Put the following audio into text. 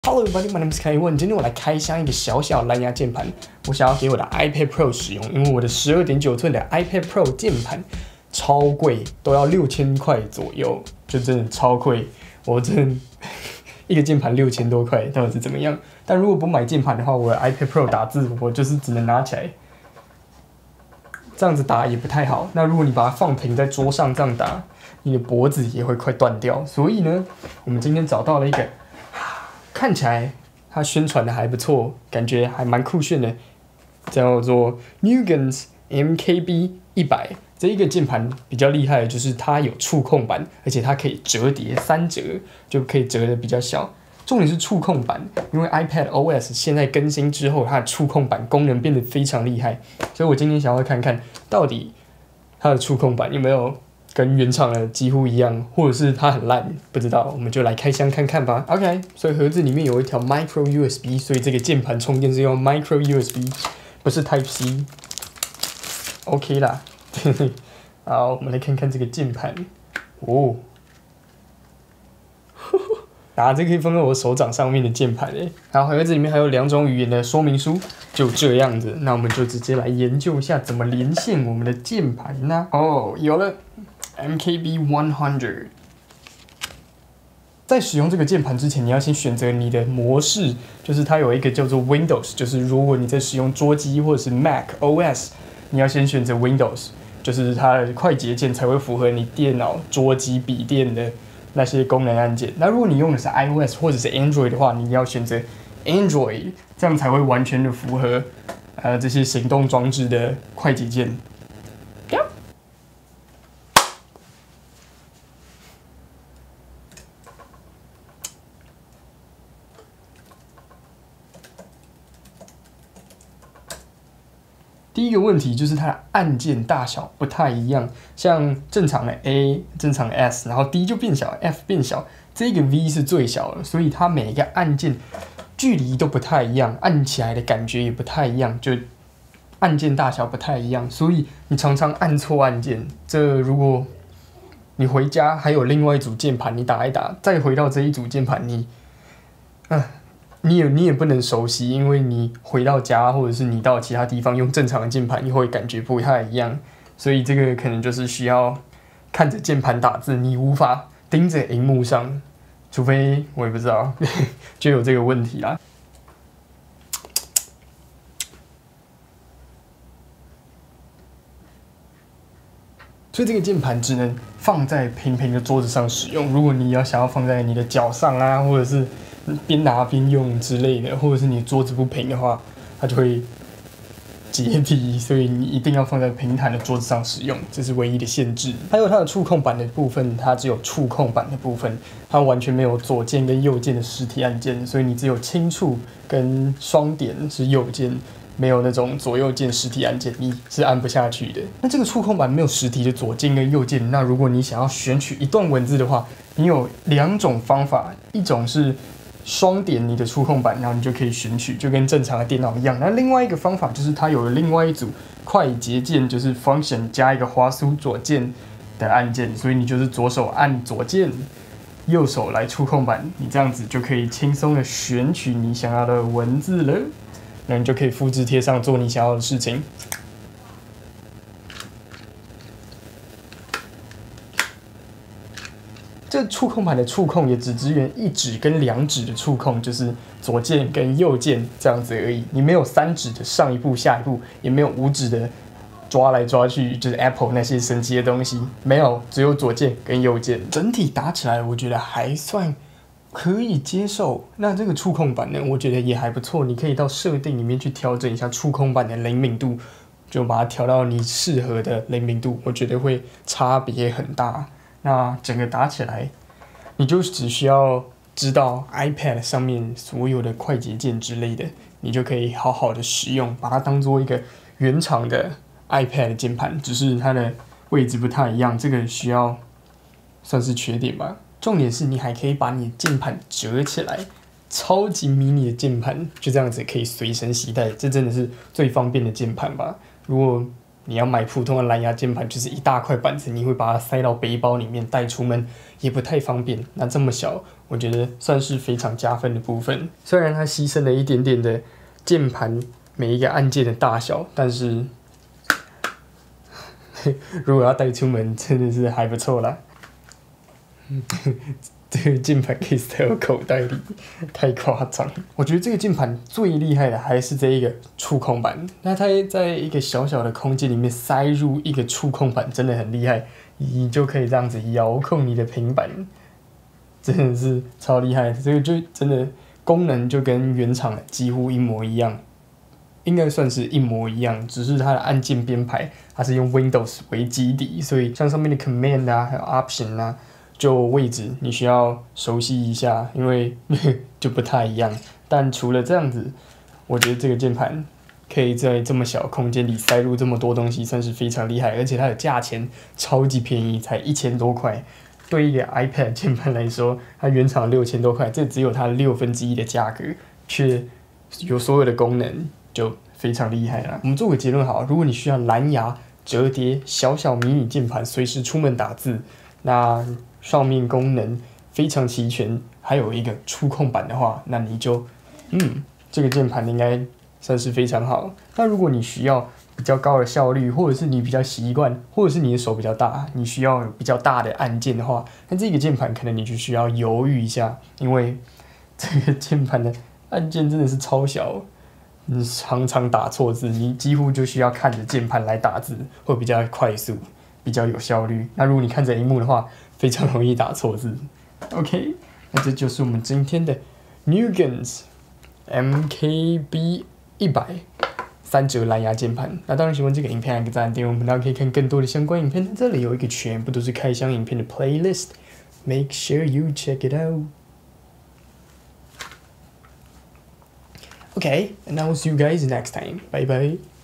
Hello everybody, my name is Kaiwan。今天我来开箱一个小小蓝牙键盘，我想要给我的 iPad Pro 使用，因为我的12.9寸的 iPad Pro 键盘超贵，都要6000块左右，就真的超贵。我真的一个键盘6000多块，到底是怎么样？但如果不买键盘的话，我的 iPad Pro 打字，我就是只能拿起来，这样子打也不太好。那如果你把它放平在桌上这样打，你的脖子也会快断掉。所以呢，我们今天找到了一个。看起来它宣传的还不错，感觉还蛮酷炫的，叫做 Nugent MKB 100。这一个键盘比较厉害的就是它有触控板，而且它可以折叠3折，就可以折的比较小。重点是触控板，因为 iPad OS 现在更新之后，它的触控板功能变得非常厉害，所以我今天想要看看到底它的触控板有没有跟原厂的几乎一样，或者是它很烂，不知道，我们就来开箱看看吧。OK， 所以盒子里面有一条 Micro USB， 所以这个键盘充电是用 Micro USB， 不是 Type C。OK 啦，好，我们来看看这个键盘。哦，这可以放在我手掌上面的键盘诶。然后盒子里面还有2种语言的说明书，就这样子。那我们就直接来研究一下怎么连线我们的键盘呢？哦，有了。MKB 100，在使用这个键盘之前，你要先选择你的模式，就是它有一个叫做 Windows， 就是如果你在使用桌机或者是 Mac OS， 你要先选择 Windows， 就是它的快捷键才会符合你电脑、桌机、笔电的那些功能按键。那如果你用的是 iOS 或者是 Android 的话，你要选择 Android， 这样才会完全的符合这些行动装置的快捷键。第一个问题就是它的按键大小不太一样，像正常的 A、正常的 S， 然后 D 就变小 ，F 变小，这个 V 是最小的，所以它每一个按键距离都不太一样，按起来的感觉也不太一样，就按键大小不太一样，所以你常常按错按键。这如果你回家还有另外一组键盘，你打一打，再回到这一组键盘，你也不能熟悉，因为你回到家或者是你到其他地方用正常的键盘，你会感觉不太一样，所以这个可能就是需要看着键盘打字，你无法盯着荧幕上，除非我也不知道，就有这个问题啦。所以这个键盘只能放在平平的桌子上使用。如果你想要放在你的脚上啊，或者是边拿边用之类的，或者是你桌子不平的话，它就会解体，所以你一定要放在平坦的桌子上使用，这是唯一的限制。还有它的触控板的部分，它只有触控板的部分，它完全没有左键跟右键的实体按键，所以你只有轻触跟双点是右键。没有那种左右键实体按键，你是按不下去的。那这个触控板没有实体的左键跟右键，那如果你想要选取一段文字的话，你有2种方法，一种是双点你的触控板，然后你就可以选取，就跟正常的电脑一样。那另外一个方法就是它有了另外一组快捷键，就是 Function 加一个滑鼠左键的按键，所以你就是左手按左键，右手来触控板，你这样子就可以轻松的选取你想要的文字了。那你就可以复制贴上，做你想要的事情。这触控板的触控也只支援1指跟2指的触控，就是左键跟右键这样子而已。你没有3指的上一步、下一步，也没有5指的抓来抓去，就是 Apple 那些神奇的东西，没有，只有左键跟右键。整体打起来，我觉得还算可以接受。那这个触控板呢，我觉得也还不错。你可以到设定里面去调整一下触控板的灵敏度，就把它调到你适合的灵敏度，我觉得会差别很大。那整个打起来，你就只需要知道 iPad 上面所有的快捷键之类的，你就可以好好的使用，把它当做一个原厂的 iPad 键盘，只是它的位置不太一样，这个需要算是缺点吧。重点是你还可以把你的键盘折起来，超级迷你的键盘，就这样子可以随身携带，这真的是最方便的键盘吧。如果你要买普通的蓝牙键盘，就是一大块板子，你会把它塞到背包里面带出门，也不太方便。那这么小，我觉得算是非常加分的部分。虽然它牺牲了一点点的键盘每一个按键的大小，但是如果要带出门，真的是还不错啦。这个键盘可以塞到口袋里，太夸张。我觉得这个键盘最厉害的还是这一个触控板。那它在一个小小的空间里面塞入一个触控板，真的很厉害。你就可以这样子遥控你的平板，真的是超厉害。这个就真的功能就跟原厂的几乎一模一样，应该算是一模一样，只是它的按键编排它是用 Windows 为基底，所以像上面的 Command 啊，还有 Option 啊。就位置你需要熟悉一下，因为就不太一样。但除了这样子，我觉得这个键盘可以在这么小空间里塞入这么多东西，算是非常厉害。而且它的价钱超级便宜，才1000多块。对一个 iPad 键盘来说，它原厂6000多块，这只有它1/6的价格，却有所有的功能，就非常厉害了。我们做个结论好，如果你需要蓝牙折叠小小迷你键盘，随时出门打字，那上面功能非常齐全，还有一个触控板的话，那你就，这个键盘应该算是非常好。那如果你需要比较高的效率，或者是你比较习惯，或者是你的手比较大，你需要有比较大的按键的话，那这个键盘可能你就需要犹豫一下，因为这个键盘的按键真的是超小，你常常打错字，你几乎就需要看着键盘来打字，会比较快速，比较有效率。那如果你看着荧幕的话，非常容易打错字。OK， 那这就是我们今天的 Nugent MKB 100 3折蓝牙键盘。那当然喜欢这个影片，按个赞，订阅我们频道可以看更多的相关影片。这里有一个全部都是开箱影片的 playlist，make sure you check it out. Okay, and I will see you guys next time. Bye bye.